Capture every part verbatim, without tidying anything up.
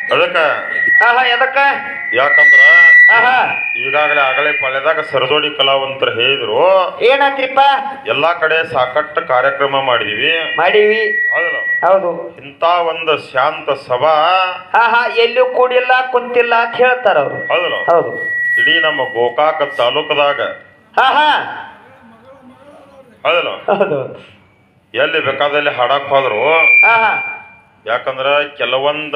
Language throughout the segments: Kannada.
ಅದಕ್ಕ ಆಹಾ ಎದಕ್ಕ ಯಾಕಂದ್ರ ಆಹಾ ಈಗಾಗಲೇ ಆಗಲೇ ಪಳೆದಾಗ ಸರಜೋಡಿ ಕಲಾವಂತರು ಹೇಳಿದ್ರು ಏನಾತ್ರಿಪ್ಪ ಎಲ್ಲಾ ಕಡೆ ಸಾಕಷ್ಟು ಕಾರ್ಯಕ್ರಮ ಮಾಡಿದೀವಿ ಮಾಡೀವಿ ಹೌದಲ್ಲ ಹೌದು ಇಂತ ಒಂದು ಶಾಂತ ಸಭಾ ಆಹಾ ಎಲ್ಲೂ ಕೂಡಿಲ್ಲ ಕುಂತಿಲ್ಲ ಅಂತ ಹೇಳ್ತಾರ ಅವ್ರು ಹೌದಲ್ಲ ಹೌದು ಇಡೀ ನಮ್ಮ ಗೋಕಾಕ ತಾಲೂಕದಾಗ ಆಹಾ ಹೌದಲ್ಲ ಹೌದು ಎಲ್ಲಿ ಬೇಕಾದಲ್ಲಿ ಹಾಡಕ್ ಹೋದ್ರು ಆಹಾ ಯಾಕಂದ್ರ ಕೆಲವೊಂದ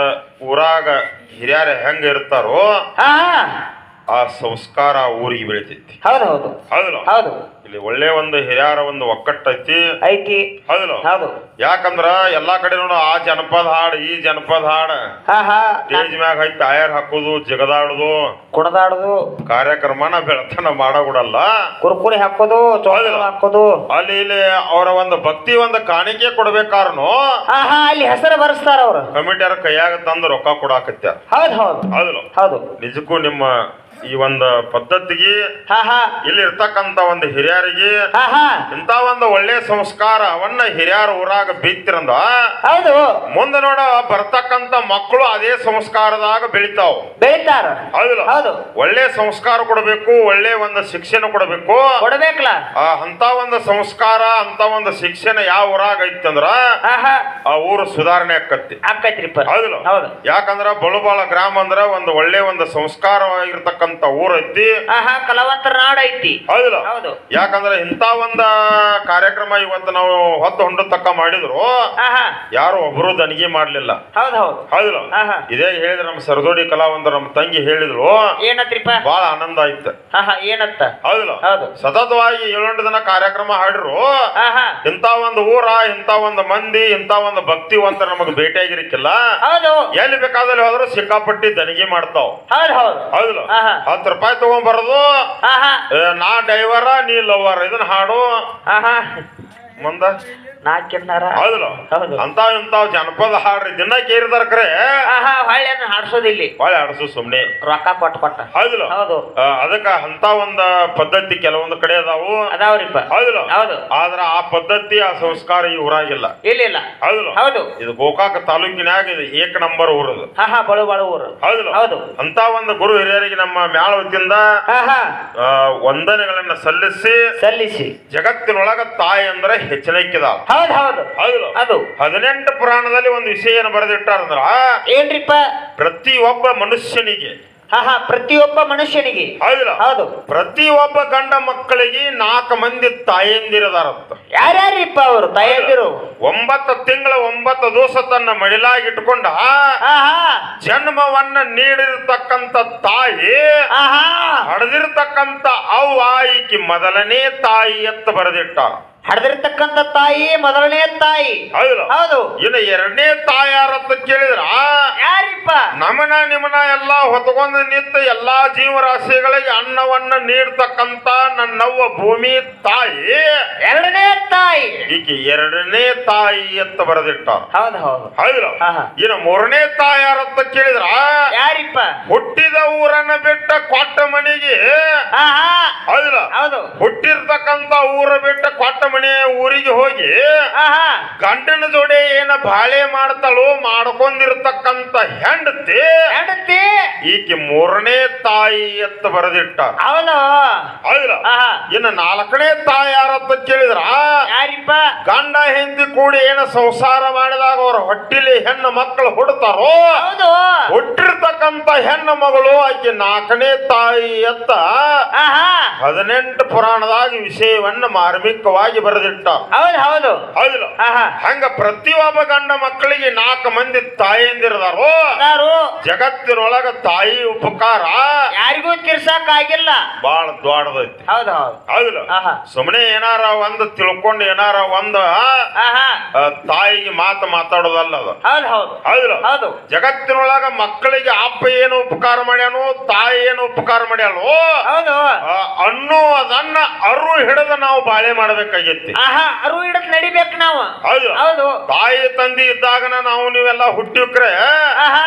ಊರಾಗ ಹಿರಿಯರ ಹೆಂಗ ಇರ್ತಾರೋ ಆಹಾ ಆ ಸಂಸ್ಕಾರ ಊರಿಗೆ ಬೆಳಿತೈತಿ ಹೌದು ಹೌದು ಹೌದಲ್ಲ ಹೌದು ಇಲ್ಲಿ ಒಳ್ಳೆ ಒಂದು ಹಿರಿಯರ ಒಂದು ಒಕ್ಕಟ್ಟೈತಿ ಐತಿ ಹೌದಲ್ಲ ಹೌದು ಯಾಕಂದ್ರ ಎಲ್ಲಾ ಕಡೆ ನೋಡು ಆ ಜನಪದ ಹಾಡ್ ಈ ಜನಪದ ಹಾಡ್ ಆಹಾ ಸ್ಟೇಜ್ ಮ್ಯಾಗ ಐತಿ ಟಯರ್ ಹಾಕುದು ಜಿಗದಾಡುದು ಕುಣದಾಡುದು ಕಾರ್ಯಕ್ರಮನ ಬೆಳತನ ಮಾಡಬಿಡಲ್ಲ ಕುರ್ಕುರಿ ಹಾಕೋದು ಚೋಳ ಹಾಕೋದು ಅಲ್ಲಿ ಇಲ್ಲಿ ಅವರ ಒಂದು ಭಕ್ತಿ ಒಂದು ಕಾಣಿಕೆ ಕೊಡ್ಬೇಕಾರ್ನು ಆಹಾ ಅಲ್ಲಿ ಹೆಸರು ಬರೆಸ್ತಾರ ಅವ್ರು ಕಮಿಟಿಯರ ಕೈಯಾಗ ತಂದು ರೊಕ್ಕ ಕೊಡಾಕತ್ಯಾರ ಹೌದು ಹೌದು ಹೌದಲ್ಲ ಹೌದು ನಿಜಕ್ಕೂ ನಿಮ್ಮ ಈ ಒಂದು ಪದ್ಧತಿಗೆ ಆಹಾ ಇಲ್ಲಿ ಇರ್ತಕ್ಕಂತ ಒಂದು ಹಿರಿಯರಿಗೆ ಆಹಾ ಇಂತ ಒಂದು ಒಳ್ಳೆ ಸಂಸ್ಕಾರವನ್ನ ಹಿರಿಯರ ಊರಾಗ ಬಿತ್ತಿರಂದ ಹೌದು ಮುಂದೆ ನೋಡ ಬರ್ತಕ್ಕಂತ ಮಕ್ಕಳು ಅದೇ ಸಂಸ್ಕಾರದಾಗ ಬೆಳಿತಾವ ಬೆಳಿತಾರ ಹೌದಲ್ಲ ಹೌದು ಒಳ್ಳೆ ಸಂಸ್ಕಾರ ಕೊಡಬೇಕು ಒಳ್ಳೆ ಒಂದು ಶಿಕ್ಷಣ ಕೊಡಬೇಕು ಕೊಡ್ಬೇಕಲ್ಲ ಆ ಅಂತ ಒಂದು ಸಂಸ್ಕಾರ ಅಂತ ಒಂದು ಶಿಕ್ಷಣ ಯಾವ ಊರಾಗ ಐತಂದ್ರ ಆಹಾ ಆ ಊರು ಸುಧಾರಣೆ ಆಕತ್ತಿ ಆಕೈತ್ರಿಪ್ಪ ಹೌದಲ್ಲ ಹೌದು ಯಾಕಂದ್ರ ಬಳುಬಾಳ ಗ್ರಾಮ ಅಂದ್ರ ಒಂದು ಒಳ್ಳೆ ಒಂದು ಸಂಸ್ಕಾರವಾಗಿರ್ತಕ್ಕಂತ ಊರ್ ಐತಿ ಆಹಾ ಕಲಾವಂತರ ನಾಡ ಐತಿ ಹೌದಲ್ಲ ಹೌದು ಯಾಕಂದ್ರ ಇಂತ ಒಂದ ಕಾರ್ಯಕ್ರಮ ಇವತ್ತು ನಾವು ಹೊತ್ತು ಹೊಂಡ ತಕ್ಕ ಮಾಡಿದ್ರು ಆಹಾ ಯಾರು ಒಬ್ರು ದನಿಗೆ ಮಾಡ್ಲಿಲ್ಲ ಹೌದು ಹೌದು ಹೌದಲ್ಲ ಆಹಾ ಇದೇ ಹೇಳಿದ್ರೆ ನಮ್ಮ ಸರಜೋಡಿ ಕಲಾವಂತರು ನಮ್ಮ ತಂಗಿ ಹೇಳಿದ್ರು ಏನತ್ರಿಪ್ಪ ಬಹಳ ಆನಂದ ಆಯ್ತು ಆಹಾ ಏನತ್ತ ಹೌದಲ್ಲ ಹೌದು ಸತತವಾಗಿ ಏಳೆಂಟು ದಿನ ಕಾರ್ಯಕ್ರಮ ಹಾಡಿರು ಆಹಾ ಇಂತ ಒಂದು ಊರ ಇಂತ ಒಂದು ಮಂದಿ ಇಂತ ಒಂದು ಭಕ್ತಿವಂತ ನಮಗ್ ಭೇಟಿಯಾಗಿರ್ಕಿಲ್ಲ ಹೌದು ಎಲ್ಲಿ ಬೇಕಾದಲ್ಲಿ ಹೋದ್ರು ಸಿಕ್ಕಾಪಟ್ಟಿ ದನಿಗೆ ಮಾಡ್ತಾವ್ ಹೌದು ಹೌದು ಹೌದಲ್ಲ ಆಹಾ ಹತ್ತು ರೂಪಾಯಿ ತಗೊಂಡ್ಬರೋದು ಆಹಾ ನಾ ಡೈವರ ನೀ ಲವರ್ ಇದನ್ನ ಹಾಡು ಆಹಾ ಮುಂದ ನಾಲ್ಕಿನ್ನಾರ ಹೌದಲ್ಲ ಹೌದು ಅಂತ ಇಂತಾವ್ ಜನಪದ ಹಾಡ್ರಿ ದಿನ ಕೇರಿದಾರ ಕರೆ ಆಹಾ ಹೊಳ್ಳೆಯನ್ನು ಹಾಡ್ಸೋದಿಲ್ಲಿ ಹೊಳೆ ಆಡ್ಸು ಸುಮ್ನೆ ರೊಕ್ಕ ಕೊಟ್ಟು ಕೊಟ್ಟ ಹೌದಲ್ಲ ಹೌದು ಅದಕ್ಕ ಅಂತ ಒಂದ ಪದ್ಧತಿ ಕೆಲವೊಂದು ಕಡೆ ಅದಾವು ಅದಾವ್ರಿಪ್ಪ ಹೌದಲ್ಲ ಹೌದು ಆದ್ರ ಆ ಪದ್ಧತಿ ಆ ಸಂಸ್ಕಾರ ಈ ಊರಾಗಿಲ್ಲ ಇಲ್ಲ ಇಲ್ಲ ಹೌದಲ್ಲ ಹೌದು ಇದು ಗೋಕಾಕ ತಾಲೂಕಿನಾಗ ಇದು ಏಕ ನಂಬರ್ ಊರದು ಆಹಾ ಬಳು ಬಳು ಊರು ಹೌದಲ್ಲ ಹೌದು ಅಂತ ಒಂದು ಗುರು ಹಿರಿಯರಿಗೆ ನಮ್ಮ ಮ್ಯಾಳ ವತಿಯಿಂದ ಆಹಾ ವಂದನೆಗಳನ್ನ ಸಲ್ಲಿಸಿ ಸಲ್ಲಿಸಿ ಜಗತ್ತಿನೊಳಗ ತಾಯಿ ಅಂದ್ರೆ ಹೆಚ್ಚಿನಕ್ಕಿದಾವ ಹೌದು ಹೌದು ಹೌದಲ್ಲ ಅದು ಹದಿನೆಂಟು ಪುರಾಣದಲ್ಲಿ ಒಂದು ವಿಷಯ ಏನು ಬರೆದಿಟ್ಟಾರಂದ್ರ ಏನ್ರಿಪ್ಪ ಪ್ರತಿಯೊಬ್ಬ ಮನುಷ್ಯನಿಗೆ ಆಹಾ ಪ್ರತಿಯೊಬ್ಬ ಮನುಷ್ಯನಿಗೆ ಹೌದಲ್ಲ ಹೌದು ಪ್ರತಿಯೊಬ್ಬ ಗಂಡ ಮಕ್ಕಳಿಗೆ ನಾಲ್ಕು ಮಂದಿ ತಾಯಂದಿರದಾರಂತ ಯಾರ್ಯಾರಿಪ್ಪ ಅವರು ತಾಯಂದಿರು ಒಂಬತ್ತು ತಿಂಗಳ ಒಂಬತ್ತು ದಿವಸ ತನ್ನ ಮಡಿಲಾಗಿಟ್ಕೊಂಡ ಆಹಾ ಜನ್ಮವನ್ನ ನೀಡಿರ್ತಕ್ಕಂಥ ತಾಯಿ ಆಹಾ ಹಡೆದಿರ್ತಕ್ಕಂಥ ಅವ್ವ ಈಕಿ ಮೊದಲನೇ ತಾಯಿ ಎತ್ತ ಬರೆದಿಟ್ಟ ಹಡೆದಿರ್ತಕ್ಕಂಥ ತಾಯಿ ಮೊದಲನೇ ತಾಯಿ ಹೌದಲ್ಲ ಹೌದು ಇನ್ನು ಎರಡನೇ ತಾಯಿ ಯಾರತ್ತ ಕೇಳಿದ್ರ ಯಾರಿಪ್ಪ ನಮನ ನಿಮನ ಎಲ್ಲಾ ಹೊತ್ಕೊಂಡ್ ನಿಂತ ಎಲ್ಲಾ ಜೀವರಾಶಿಗಳಿಗೆ ಅನ್ನವನ್ನ ನೀಡ್ತಕ್ಕಂತ ನನ್ನವ್ವ ಭೂಮಿ ತಾಯಿ ಎರಡನೇ ತಾಯಿ ಈಕೆ ಎರಡನೇ ತಾಯಿ ಎತ್ತ ಬರೆದಿಟ್ಟ ಹೌದು ಹೌದು ಹೌದಲ್ಲ ಆಹಾ ಇನ್ನು ಮೂರನೇ ತಾಯಿ ಯಾರತ್ತ ಕೇಳಿದ್ರ ಯಾರಿಪ್ಪ ಹುಟ್ಟಿದ ಊರನ್ನ ಬಿಟ್ಟ ಕೊಟ್ಟ ಮನೆಗೆ ಆಹಾ ಹೌದಲ್ಲ ಹೌದು ಹುಟ್ಟಿರ್ತಕ್ಕಂತ ಊರ ಬಿಟ್ಟ ಕೊಟ್ಟ ಮನೆ ಊರಿಗೆ ಹೋಗಿ ಆಹಾ ಗಂಡನ ಜೋಡಿ ಏನ ಬಾಳೆ ಮಾಡ್ತಾಳು ಮಾಡ್ಕೊಂಡಿರ್ತಕ್ಕಂತ ಹೆಂಡತಿ ಹೆಂಡತಿ ಈಕೆ ಮೂರನೇ ತಾಯಿ ಎತ್ತ ಬರೆದಿಟ್ಟ ಹೌದು ಹೌದಲ್ಲ ಆಹಾ ಇನ್ನು ನಾಲ್ಕನೇ ತಾಯಿ ಯಾರತ್ತ ಕೇಳಿದ್ರ ಯಾರಿಪ್ಪ ಗಂಡ ಹೆಂಡತಿ ಕೂಡಿ ಏನ ಸಂಸಾರ ಮಾಡಿದಾಗ ಅವ್ರ ಹೊಟ್ಟಿಲಿ ಹೆಣ್ಣು ಮಕ್ಕಳು ಹುಡ್ತಾರೋ ಹೌದು ಹುಟ್ಟಿರ್ತಕ್ಕಂತ ಹೆಣ್ಣು ಮಗಳು ಆಕೆ ನಾಲ್ಕನೇ ತಾಯಿ ಎತ್ತ ಆಹಾ ಹದಿನೆಂಟು ಪುರಾಣದಾಗ ವಿಷಯವನ್ನ ಮಾರ್ಮಿಕವಾಗಿ ಬರೆದಿಟ್ಟ ಹೌದು ಹೌದು ಹೌದಿಲ್ಲ ಆಹಾ ಹಂಗ ಪ್ರತಿಯೊಬ್ಬ ಗಂಡ ಮಕ್ಕಳಿಗೆ ನಾಲ್ಕು ಮಂದಿ ತಾಯಿಯಂದಿರದಾರು ಅದಾರು ಜಗತ್ತಿನೊಳಗ ತಾಯಿ ಉಪಕಾರ ಯಾರಿಗೂ ತೀರ್ಸಕ್ ಆಗಿಲ್ಲ ಬಾಳ ದೊಡ್ಡದೈತಿ ಹೌದು ಹೌದು ಹೌದಿಲ್ಲ ಆಹಾ ಸುಮ್ಮನೆ ಏನಾರ ಒಂದು ತಿಳ್ಕೊಂಡು ಏನಾರ ಒಂದು ಆಹಾ ತಾಯಿಗೆ ಮಾತು ಮಾತಾಡೋದಲ್ಲ ಅದು ಹೌದು ಹೌದು ಹೌದಿಲ್ಲ ಹೌದು ಜಗತ್ತಿನೊಳಗ ಮಕ್ಕಳಿಗೆ ಅಪ್ಪ ಏನು ಉಪಕಾರ ಮಾಡ್ಯಾನು ತಾಯಿ ಏನು ಉಪಕಾರ ಮಾಡ್ಯಾಳು ಹೌದು ಅನ್ನೋ ಅದನ್ನ ಅರು ಹಿಡಿದ ನಾವು ಬಾಳೆ ಮಾಡ್ಬೇಕಾಗೈತಿ ಆಹಾ ಅರು ಹಿಡದ್ ನಡಿಬೇಕು ನಾವು ಹೌದು ಹೌದು ತಾಯಿ ತಂದಿ ಇದ್ದಾಗನ ನಾವು ನೀವೆಲ್ಲ ಹುಟ್ಟಿಕ್ರೆ ಆಹಾ ಮಕ್ಕಳ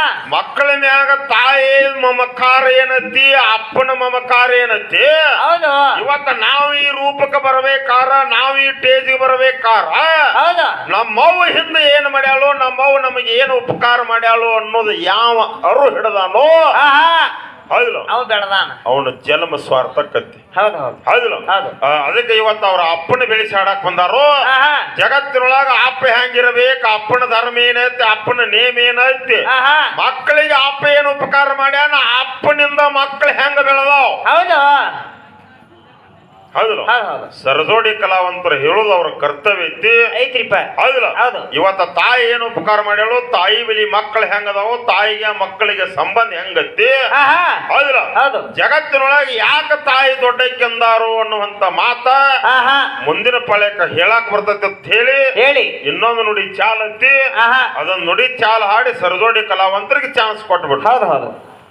ಮಕ್ಕಳ ಮ್ಯಾಗ ತಾಯಿ ಮಮಕಾರ ಏನತಿ ಅಪ್ಪನ ಮಮಕಾರ ಏನತಿ. ಹೌದು. ಇವತ್ತ ನಾವು ಈ ರೂಪಕ್ಕೆ ಬರಬೇಕಾರ, ನಾವು ಈ ಟೇಜಿಗೆ ಬರಬೇಕಾರ ಹೌದು. ನಮ್ಮವ್ವ ಹಿಂದೆ ಏನ್ ಮಾಡ್ಯಾಳು, ನಮ್ಮವ್ವ ನಮಗೆ ಏನು ಉಪಕಾರ ಮಾಡ್ಯಾಳು ಅನ್ನೋದು ಯಾವ ಅರು ಹಿಡದಾನೋ ಹೌದಿಲ್ಲ ಅವ್ ಬೆಳದಾನ ಅವನ ಜನ್ಮ ಸ್ವಾರ್ಥಕ್ಕತ್ತಿ. ಹೌದು ಹೌದು ಹೌದಿಲ್ಲ. ಹೌದು. ಅದಕ್ಕೆ ಇವತ್ತು ಅವ್ರ ಅಪ್ಪನ ಬೆಳೆಸಿ ಆಡಕ್ ಬಂದಾರು. ಆಹಾ. ಜಗತ್ತಿನೊಳಗ ಅಪ್ಪ ಹೆಂಗಿರ್ಬೇಕು, ಅಪ್ಪನ ಧರ್ಮ ಏನೈತಿ, ಅಪ್ಪನ ನೇಮ ಏನೈತಿ, ಆಹಾ. ಮಕ್ಕಳಿಗೆ ಅಪ್ಪ ಏನು ಉಪಕಾರ ಮಾಡ್ಯಾನ, ಅಪ್ಪನಿಂದ ಮಕ್ಕಳು ಹೆಂಗ ಬೆಳೆದಾವ್. ಹೌದು ಹೌದಿಲ್ಲ. ಹೌದು. ಸರಜೋಡಿ ಕಲಾವಂತರು ಹೇಳೋದು ಅವ್ರ ಕರ್ತವ್ಯ ಐತಿ. ಐತ್ರಿಪ್ಪ. ಹೌದಿಲ್ಲ. ಹೌದು. ಇವತ್ತ ತಾಯಿ ಏನು ಉಪಕಾರ ಮಾಡ್ಯಾಳು, ತಾಯಿ ಬಳಿ ಮಕ್ಕಳು ಹೆಂಗದಾವು, ತಾಯಿಗೆ ಮಕ್ಕಳಿಗೆ ಸಂಬಂಧ ಹೆಂಗತಿ. ಆಹಾ. ಹೌದಿಲ್ಲ. ಹೌದು. ಜಗತ್ತಿನೊಳಗೆ ಯಾಕೆ ತಾಯಿ ದೊಡ್ಡಕ್ಕೆಂದಾರು ಅನ್ನುವಂತ ಮಾತ ಆಹಾ. ಮುಂದಿನ ಪಳ್ಯಕ ಹೇಳಕ್ ಬರ್ತೈತಿ ಅಂತ ಹೇಳಿ ಹೇಳಿ ಇನ್ನೊಂದು ನುಡಿ ಚಾಲತಿ. ಆಹಾ. ಅದನ್ನ ನುಡಿ ಚಾಲ ಹಾಡಿ ಸರಜೋಡಿ ಕಲಾವಂತರಿಗೆ ಚಾನ್ಸ್ ಕೊಟ್ಬಿಟ್ಟು. ಹೌದು ಹೌದು.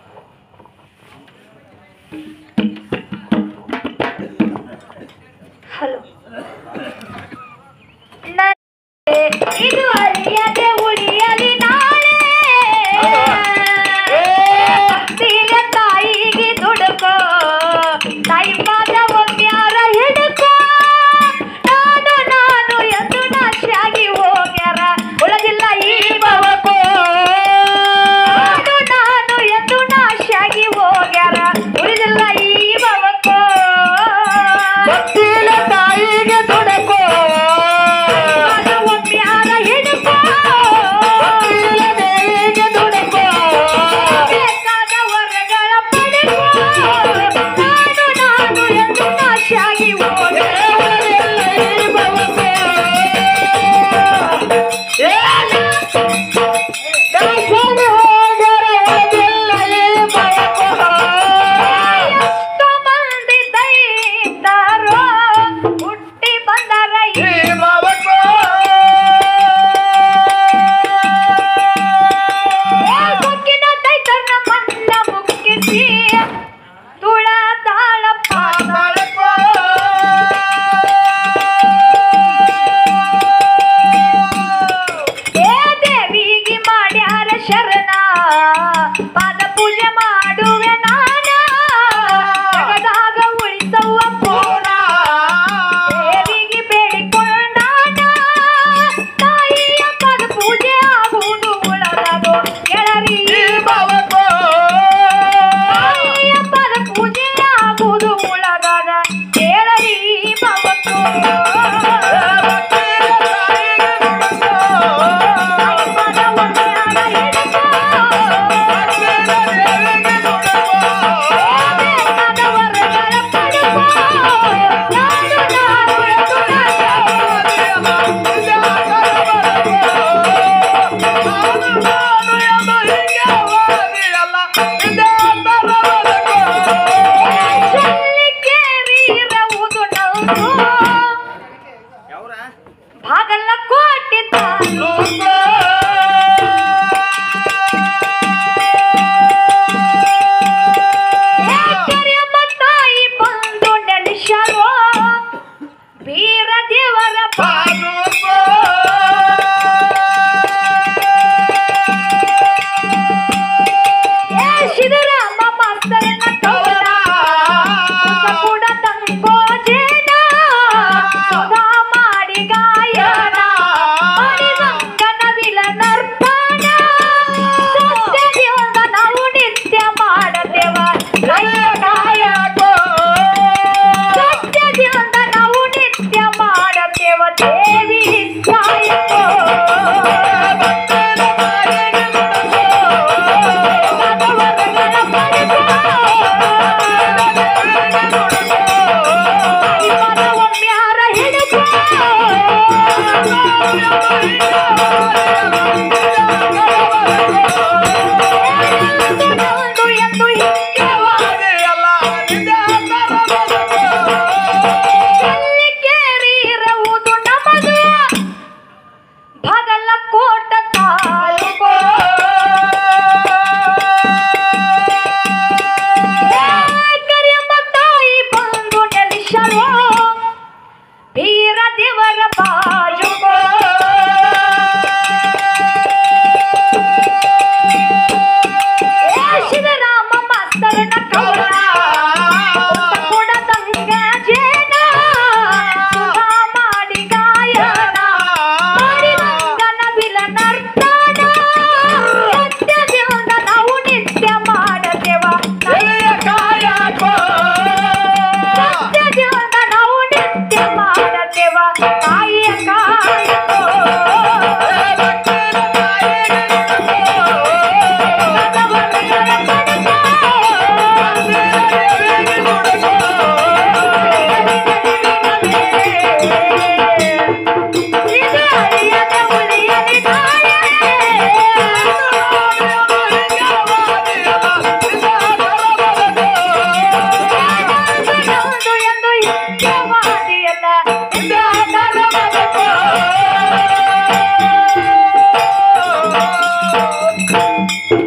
ಹಲೋ. ಇದು ಅರಿಯದೆ ಉಳಿಯಲಿ ನಾಳೆ, ತಾಯಿಗೆ ದುಡುಕೋ, ತಾಯಿ ಪಾದ ಒಮ್ಮ್ಯಾರ ಹಿಡುಕೋ, ನಾನು ನಾನು ಎಂದು ನಾಶಾಗಿ ಹೋಗ್ಯಾರ ಉಳದಿಲ್ಲ ಈ ಬವಕೋ, ನಾನು ನಾನು ಎಂದು ನಾಶಾಗಿ ಹೋಗ್ಯಾರ ಉಳಿದಿಲ್ಲ ಈ ಬವಕೋ, ತಾಯಿಗೆ ದುಡುಕೋ, ಒಮ್ಮ್ಯಾರ ಹಿಡುಕೋ,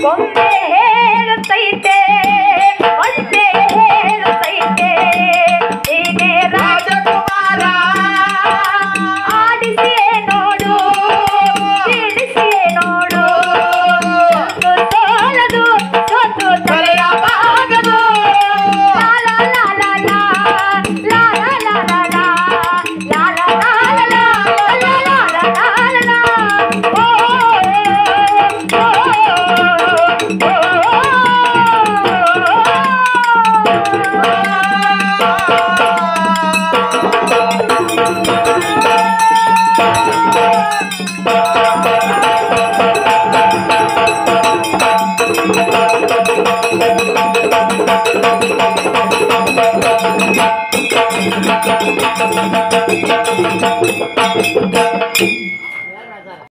ಕೊಂದ